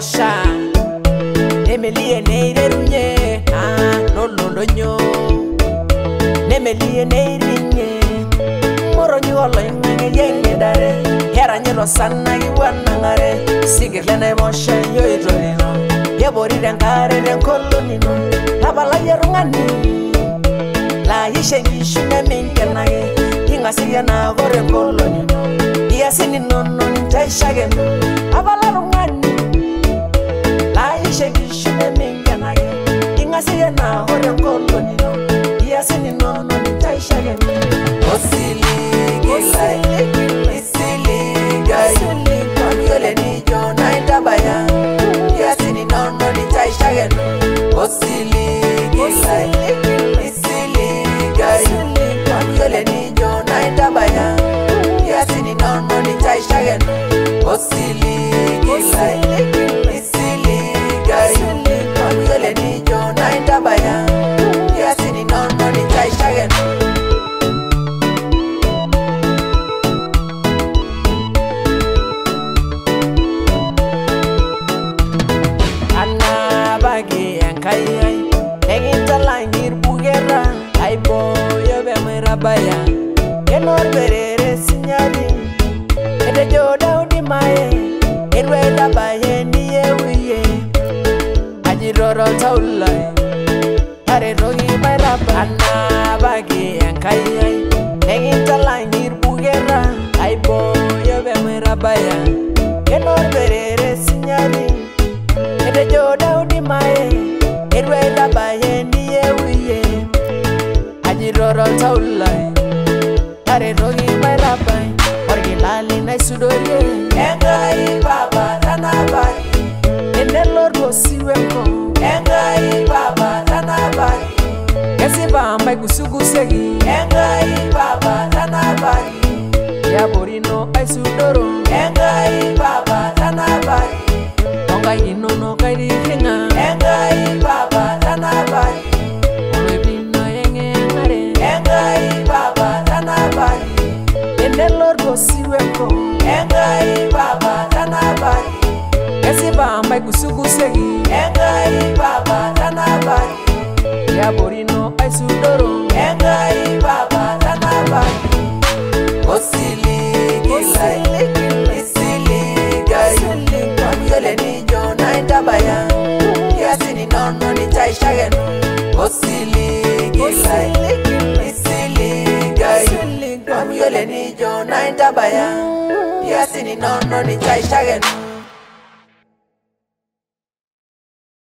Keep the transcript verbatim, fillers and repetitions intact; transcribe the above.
mosha Nemelie neirerunye ah nolondonyo Nemelie neirinye Moronyu oloing'ang'e yeng'edare Heranyelo sana kiwanang'are Sigirlene mosha yoitorino Yeborire enkare tenkolonino Napala yerung'ani La yishe ngishu neminkenake Ing'asiye nagore enkolonino Iyasini nono nintaishakeno Apala rung'ani La yishe ngishu neminkenake Ing'asiye nagore enkolonino Iyasini nono nintaishakeno Osili gilai Isili gai Kwamyole nijo naindabaya Iyasini nono nintaishakeno Osili gilai Isili gai Kwamyole nijo naindabaya Iyasini nono nintaishakeno Osili gilai Isili gai Kwamyole nijo naindabaya Iyasini nono nintaishakeno Anabagi enkayai Egintalangir bugera Aibo yobe mirabaya Kenor berere sinyali Ede joda udimaye Irwela baye niye wiye Ajiroro taulai Hare rogi miraba Anabagi enkayai Egintalangir bugera Aibo yobe mirabaya Kenor berere sinyali Ede joda udimaye Irwela baye niye wiye Ajiroro taulai Hare rogi mairabai Orgilali na isudoye Engai baba tanabari Enelor gosiweko Engai baba tanabari Kesi bamba gusugusegi Engai baba tanabari Yaborino aisudoro Engai baba tanabari Ongai inono kairi hinga Engai baba tanabari Olebino yenge ngare Engai baba tanabari Enelor gosiweko Engai baba tanabari Kesi bamba gusugusegi Engai baba tanabari Yaborino aisudoro Engai baba tanabari Osili gilai Isili gai Kwamyole nijo naindabaya Iyasini nono nintaishakeno Osili gilai Isili gai Kwamyole nijo naindabaya Iyasini nono nintaishakeno